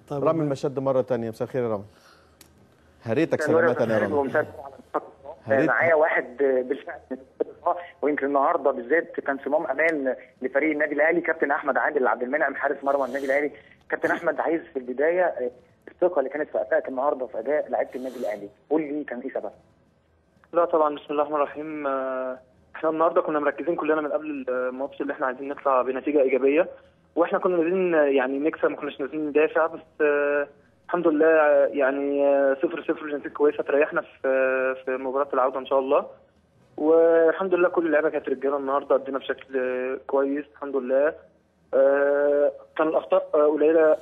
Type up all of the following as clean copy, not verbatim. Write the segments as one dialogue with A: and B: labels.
A: طيب
B: رامي المشد مره ثانيه. مساء الخير يا رامي. هريتك سلامات يا رامي.
C: معايا واحد بالفعل ويمكن النهارده بالذات كان صمام امان لفريق النادي الاهلي كابتن احمد عادل عبد المنعم حارس مرمى النادي الاهلي. كابتن احمد، عايز في البدايه الثقه اللي كانت في ادائك النهارده في اداء لعيبه النادي الاهلي، قول لي كان ايه سببها؟
D: لا طبعا، بسم الله الرحمن الرحيم. احنا النهارده كنا مركزين كلنا من قبل الماتش اللي احنا عايزين نطلع بنتيجه ايجابيه، واحنا كنا نازلين يعني نكسب، ما كناش نازلين ندافع، بس الحمد لله يعني 0-0 نتيجه كويسه تريحنا في مباراه العوده ان شاء الله. والحمد لله كل اللعيبه كانت رجاله النهارده، ادينا بشكل كويس الحمد لله. كان الاخطاء قليله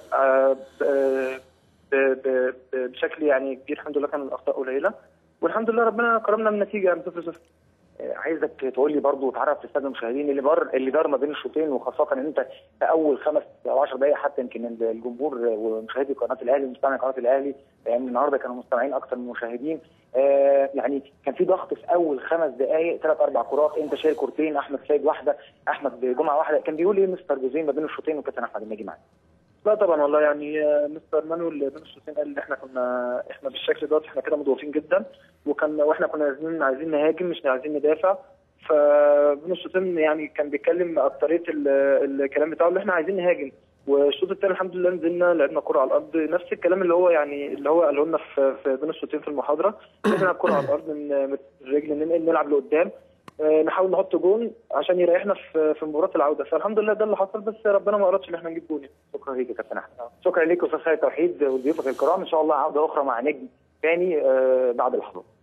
D: بشكل يعني كبير، الحمد لله كان الاخطاء قليله، والحمد لله ربنا كرمنا من النتيجه يعني 0-0.
C: عايزك تقول لي برضه وتعرف للساده المشاهدين اللي دار ما بين الشوطين، وخاصه ان انت في اول 5 أو 10 دقائق حتى يمكن الجمهور ومشاهدي قناه الاهلي ومستمعي قناه الاهلي يعني النهارده كانوا مستمعين اكثر من المشاهدين. يعني كان في ضغط في اول 5 دقائق، 3-4 كرات، انت شايل كورتين، احمد سيد واحده، احمد جمعه واحده. كان بيقول ايه مستر جوزيه ما بين الشوطين وكابتن احمد الناجي معاك؟
D: لا طبعا والله يعني مستر مانويل بين الشوطين قال ان احنا بالشكل دوت احنا كده مضغوطين جدا، واحنا كنا عايزين نهاجم مش عايزين ندافع. فبين الشوطين يعني كان بيتكلم اكتريه الكلام بتاعه اللي احنا عايزين نهاجم، والشوط الثاني الحمد لله نزلنا لعبنا كره على الارض، نفس الكلام اللي هو قاله لنا في بين الشوطين في المحاضره، نلعب كره على الارض من الرجل، نلعب لقدام، نحاول نحط جون عشان يريحنا في مباراه العوده. فالحمد لله ده اللي حصل، بس ربنا ما ارادش ان احنا نجيب جون.
C: شكرا ليك يا كابتن احمد. شكرا ليك استاذ خالد توحيد وضيوفك الكرام. ان شاء الله عوده اخرى مع نجم ثاني بعد اللحظات.